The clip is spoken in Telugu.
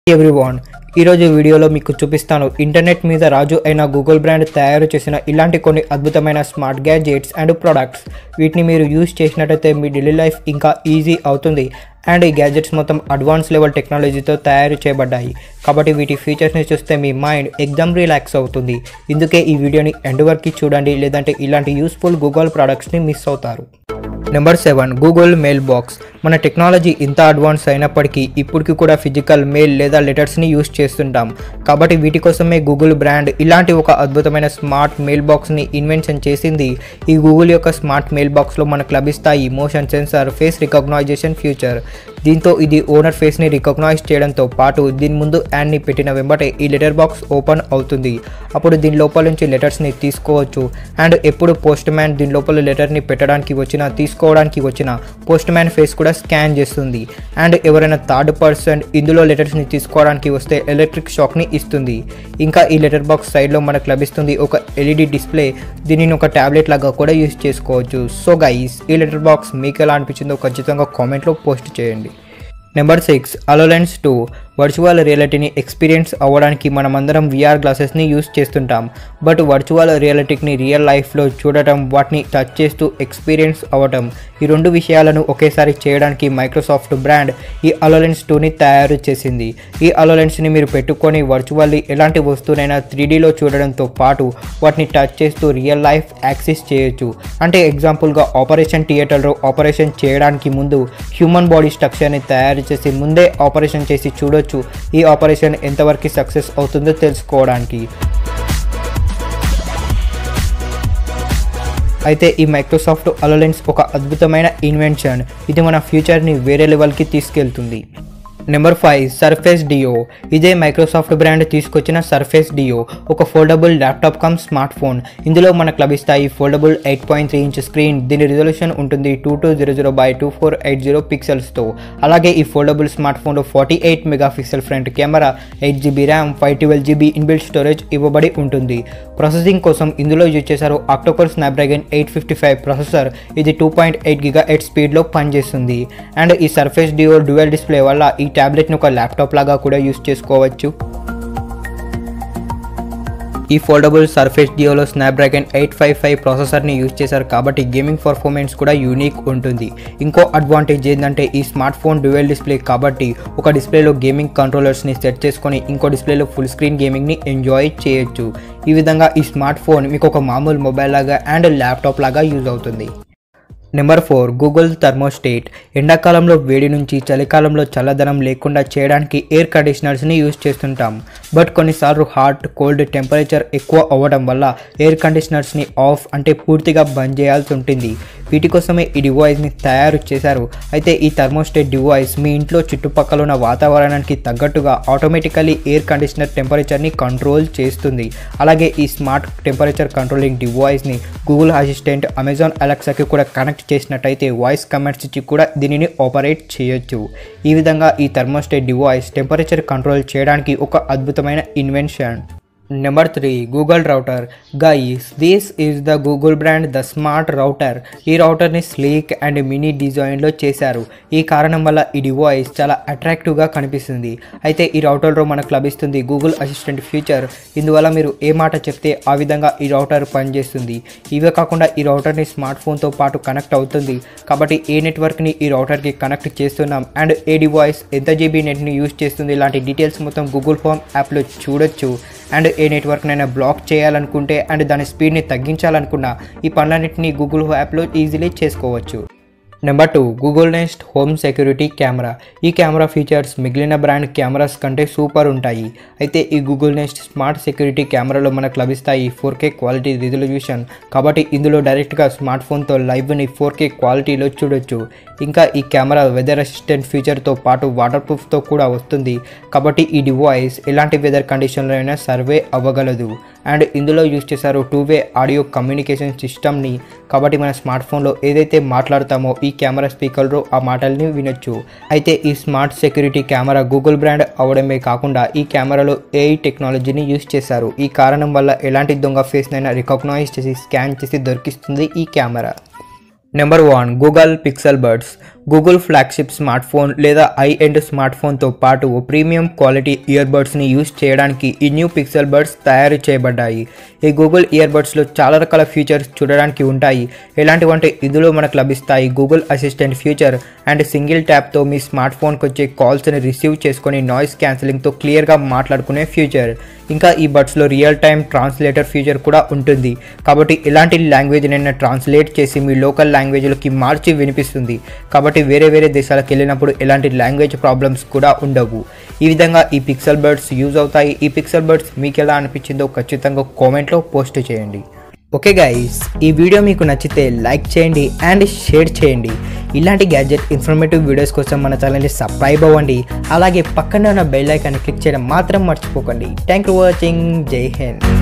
ఎవ్రీవన్ ఈరోజు వీడియోలో మీకు చూపిస్తాను ఇంటర్నెట్ మీద రాజు అయిన గూగుల్ బ్రాండ్ తయారు చేసిన ఇలాంటి కొన్ని అద్భుతమైన స్మార్ట్ గ్యాడ్జెట్స్ అండ్ ప్రొడక్ట్స్. వీటిని మీరు యూజ్ చేసినట్టయితే మీ డైలీ లైఫ్ ఇంకా ఈజీ అవుతుంది. అండ్ ఈ గ్యాడ్జెట్స్ మొత్తం అడ్వాన్స్ లెవెల్ టెక్నాలజీతో తయారు చేయబడ్డాయి కాబట్టి వీటి ఫీచర్స్ని చూస్తే మీ మైండ్ ఎక్దమ్ రిలాక్స్ అవుతుంది. ఇందుకే ఈ వీడియోని ఎండ్ వరకు చూడండి, లేదంటే ఇలాంటి యూస్ఫుల్ గూగుల్ ప్రొడక్ట్స్ని మిస్ అవుతారు. Number 7 Google mail box. మన టెక్నాలజీ ఇంత అడ్వాన్స్ అయినప్పటికీ ఇప్పటికి కూడా ఫిజికల్ మెయిల్ లేదా లెటర్స్ని యూజ్ చేస్తుంటాం. కాబట్టి వీటి కోసమే గూగుల్ బ్రాండ్ ఇలాంటి ఒక అద్భుతమైన స్మార్ట్ మెయిల్ బాక్స్ని ఇన్వెన్షన్ చేసింది. ఈ గూగుల్ యొక్క స్మార్ట్ మెయిల్ బాక్స్లో మనకు లభిస్తాయి motion sensor, face recognition future. దీంతో ఇది ఓనర్ ఫేస్ని రికగ్నైజ్ చేయడంతో పాటు దీని ముందు యాడ్ని పెట్టిన వెంబటే ఈ లెటర్ బాక్స్ ఓపెన్ అవుతుంది. అప్పుడు దీని లోపల నుంచి లెటర్స్ని తీసుకోవచ్చు. అండ్ ఎప్పుడు పోస్ట్ మ్యాన్ దీని లోపల లెటర్ని పెట్టడానికి వచ్చినా తీసుకోవడానికి వచ్చిన పోస్ట్ మ్యాన్ ఫేస్ కూడా స్కాన్ చేస్తుంది. అండ్ ఎవరైనా థర్డ్ పర్సన్ ఇందులో లెటర్స్ని తీసుకోవడానికి వస్తే ఎలక్ట్రిక్ షాక్ని ఇస్తుంది. ఇంకా ఈ లెటర్ బాక్స్ సైడ్లో మనకు లభిస్తుంది ఒక ఎల్ఈడి డిస్ప్లే. దీనిని ఒక ట్యాబ్లెట్ లాగా కూడా యూజ్ చేసుకోవచ్చు. సో గైస్, ఈ లెటర్ బాక్స్ మీకు ఎలా అనిపించిందో ఖచ్చితంగా కామెంట్లో పోస్ట్ చేయండి. Number 6 HoloLens 2. వర్చువల్ రియాలిటీని ఎక్స్పీరియన్స్ అవ్వడానికి మనమందరం VR గ్లాసెస్ని యూస్ చేస్తుంటాం. బట్ వర్చువల్ రియాలిటీని రియల్ లైఫ్లో చూడటం, వాటిని టచ్ చేస్తూ ఎక్స్పీరియన్స్ అవ్వటం, ఈ రెండు విషయాలను ఒకేసారి చేయడానికి మైక్రోసాఫ్ట్ బ్రాండ్ ఈ HoloLens 2ని తయారు చేసింది. ఈ HoloLensని మీరు పెట్టుకొని వర్చువల్లీ ఎలాంటి వస్తువునైనా 3Dలో చూడడంతో పాటు వాటిని టచ్ చేస్తూ రియల్ లైఫ్ యాక్సెస్ చేయొచ్చు. అంటే ఎగ్జాంపుల్గా ఆపరేషన్ థియేటర్లో ఆపరేషన్ చేయడానికి ముందు హ్యూమన్ బాడీ స్ట్రక్చర్ని తయారు చేసి ముందే ఆపరేషన్ చేసి చూడొచ్చు. ఈ ఆపరేషన్ ఎంతవరకు సక్సెస్ అవుతుందో తెలుసుకోవడానికి. అయితే ఈ మైక్రోసాఫ్ట్ HoloLens ఒక అద్భుతమైన ఇన్వెన్షన్. ఇది మన ఫ్యూచర్ని వేరే లెవెల్కి తీసుకెళ్తుంది. Number 5 surface duo. ఇదే మైక్రోసాఫ్ట్ బ్రాండ్ తీసుకొచ్చిన సర్ఫేస్ డియో ఒక foldable laptop cum smart phone. ఇందులో మనకు లభిస్తాయి ఫోల్డబుల్ 8.3 ఇంచ్ స్క్రీన్. దీని రిజల్యూషన్ ఉంటుంది 2200x2480 పిక్సెల్స్తో. అలాగే ఈ ఫోల్డబుల్ స్మార్ట్ ఫోన్లో 48 megapixel front camera, 8GB RAM, 512GB inbuilt storage ఇవ్వబడి ఉంటుంది. ప్రాసెసింగ్ కోసం ఇందులో యూజ్ చేశారు ఆక్టోకోర్ స్నాప్డ్రాగన్ 855 ప్రాసెసర్. ఇది 2.8 GHz స్పీడ్లో పనిచేస్తుంది. అండ్ ఈ సర్ఫేస్ డియో డ్యూయల్ డిస్ప్లే వల్ల ఈ ట్యాబ్లెట్ని ఒక ల్యాప్టాప్ లాగా కూడా యూజ్ చేసుకోవచ్చు. ఈ ఫోల్డబుల్ సర్ఫేస్ డియోలో స్నాప్డ్రాగన్ 855 ప్రాసెసర్ని యూజ్ చేశారు కాబట్టి గేమింగ్ పర్ఫార్మెన్స్ కూడా యూనిక్ ఉంటుంది. ఇంకో అడ్వాంటేజ్ ఏంటంటే ఈ స్మార్ట్ ఫోన్ డ్యూయల్ డిస్ప్లే కాబట్టి ఒక డిస్ప్లేలో గేమింగ్ కంట్రోలర్స్ని సెట్ చేసుకొని ఇంకో డిస్ప్లేలో ఫుల్ స్క్రీన్ గేమింగ్ని ఎంజాయ్ చేయొచ్చు. ఈ విధంగా ఈ స్మార్ట్ ఫోన్ మీకు ఒక మామూలు మొబైల్ లాగా అండ్ ల్యాప్టాప్ లాగా యూజ్ అవుతుంది. Number 4 Google thermostat. ఎండాకాలంలో వేడి నుంచి చలికాలంలో చల్లదనం లేకుండా చేయడానికి ఎయిర్ కండిషనర్స్ని యూజ్ చేస్తుంటాం. బట్ కొన్నిసార్లు హాట్ కోల్డ్ టెంపరేచర్ ఎక్కువ అవ్వడం వల్ల ఎయిర్ కండిషనర్స్ని ఆఫ్ అంటే పూర్తిగా బంద్ చేయాల్సి ఉంటుంది. వీటి కోసమే ఈ డివైస్ని తయారు చేశారు. అయితే ఈ థర్మోస్టేట్ డివైస్ మీ ఇంట్లో చుట్టుపక్కల ఉన్న వాతావరణానికి తగ్గట్టుగా ఆటోమేటికలీ ఎయిర్ కండిషనర్ టెంపరేచర్ని కంట్రోల్ చేస్తుంది. అలాగే ఈ స్మార్ట్ టెంపరేచర్ కంట్రోలింగ్ డివైస్ని గూగుల్ అసిస్టెంట్, అమెజాన్ అలెక్సాకి కూడా కనెక్ట్ చేసినట్టయితే వాయిస్ కమాండ్స్ ఇచ్చి కూడా దీనిని ఆపరేట్ చేయొచ్చు. ఈ విధంగా ఈ థర్మోస్టేట్ డివైస్ టెంపరేచర్ కంట్రోల్ చేయడానికి ఒక అద్భుతమైన invention. Number 3 Google router. Guys, this is the Google brand the smart router. ఈ రౌటర్ని స్లీక్ అండ్ మినీ డిజైన్లో చేశారు. ఈ కారణం వల్ల ఈ డివైస్ చాలా అట్రాక్టివ్గా కనిపిస్తుంది. అయితే ఈ రౌటర్లో మనకు లభిస్తుంది గూగుల్ అసిస్టెంట్ ఫీచర్. ఇందువల్ల మీరు ఏ మాట చెప్తే ఆ విధంగా ఈ రౌటర్ పనిచేస్తుంది. ఇవే కాకుండా ఈ రౌటర్ని స్మార్ట్ ఫోన్తో పాటు కనెక్ట్ అవుతుంది. కాబట్టి ఏ నెట్వర్క్ని ఈ రౌటర్కి కనెక్ట్ చేస్తున్నాం అండ్ ఏ డివైస్ ఎంత GB నెట్ని యూజ్ చేస్తుంది ఇలాంటి డీటెయిల్స్ మొత్తం గూగుల్ హోమ్ యాప్లో చూడొచ్చు. అండ్ ఏ నెట్వర్క్నైనా బ్లాక్ చేయాలనుకుంటే అండ్ దాని స్పీడ్ని తగ్గించాలనుకున్నా ఈ పనులన్నింటినీ గూగుల్ యాప్లో ఈజీలీ చేసుకోవచ్చు. Number 2 Google Nest home security camera. ఈ కెమెరా ఫీచర్స్ మిగిలిన బ్రాండ్ కెమెరాస్ కంటే సూపర్ ఉంటాయి. అయితే ఈ గూగుల్ నెస్ట్ స్మార్ట్ సెక్యూరిటీ కెమెరాలో మనకు లభిస్తాయి 4K క్వాలిటీ రిజల్యూషన్. కాబట్టి ఇందులో డైరెక్ట్గా స్మార్ట్ ఫోన్తో లైవ్ని 4K క్వాలిటీలో చూడొచ్చు. ఇంకా ఈ కెమెరా వెదర్ అసిస్టెంట్ ఫీచర్తో పాటు వాటర్ ప్రూఫ్తో కూడా వస్తుంది. కాబట్టి ఈ డివైస్ ఎలాంటి వెదర్ కండిషన్లో అయినా సర్వే అవ్వగలదు. అండ్ ఇందులో యూజ్ చేశారు 2-వే ఆడియో కమ్యూనికేషన్ సిస్టమ్ని. కాబట్టి మన స్మార్ట్ ఫోన్లో ఏదైతే మాట్లాడతామో ఈ కెమెరా స్పీకర్లో ఆ మాటల్ని వినొచ్చు. అయితే ఈ smart security camera Google brand అవడమే కాకుండా ఈ కెమెరాలో AI టెక్నాలజీని యూజ్ చేశారు. ఈ కారణం వల్ల ఎలాంటి దొంగ ఫేస్నైనా రికగ్నైజ్ చేసి స్కాన్ చేసి దొరికిస్తుంది ఈ camera. Number 1 Google pixel buds. Google flagship smart phone లేదా ఐ ఎండ్ స్మార్ట్ ఫోన్తో పాటు ప్రీమియం క్వాలిటీ ఇయర్ బడ్స్ని యూజ్ చేయడానికి ఈ న్యూ పిక్సెల్ బడ్స్ తయారు చేయబడ్డాయి. ఈ గూగుల్ ఇయర్ బడ్స్లో చాలా రకాల ఫీచర్స్ చూడడానికి ఉంటాయి. ఎలాంటివంటే ఇందులో మనకు లభిస్తాయి Google assistant feature and single ట్యాప్తో మీ స్మార్ట్ ఫోన్కి వచ్చే కాల్స్ని రిసీవ్ చేసుకొని నాయిస్ క్యాన్సిలింగ్తో క్లియర్గా మాట్లాడుకునే ఫీచర్. ఇంకా ఈ బడ్స్లో రియల్ టైమ్ ట్రాన్స్లేటర్ ఫీచర్ కూడా ఉంటుంది. కాబట్టి ఎలాంటి లాంగ్వేజ్నైనా ట్రాన్స్లేట్ చేసి మీ లోకల్ లాంగ్వేజ్లోకి మార్చి వినిపిస్తుంది. కాబట్టి వేరే దేశాలకు వెళ్ళినప్పుడు ఎలాంటి లాంగ్వేజ్ ప్రాబ్లమ్స్ కూడా ఉండవు. ఈ విధంగా ఈ పిక్సెల్ బడ్స్ యూజ్ అవుతాయి. ఈ పిక్సెల్ బడ్స్ మీకు ఎలా అనిపించిందో ఖచ్చితంగా కామెంట్లో పోస్ట్ చేయండి. ఓకే గైస్, ఈ వీడియో మీకు నచ్చితే లైక్ చేయండి అండ్ షేర్ చేయండి. ఇలాంటి గ్యాడ్జెట్ ఇన్ఫర్మేటివ్ వీడియోస్ కోసం మన ఛానల్ని సబ్స్క్రైబ్ అవ్వండి. అలాగే పక్కన ఉన్న బెల్ ఐకాన్ని క్లిక్ చేయడం మాత్రం మర్చిపోకండి. Thank you for watching. Jai Hind.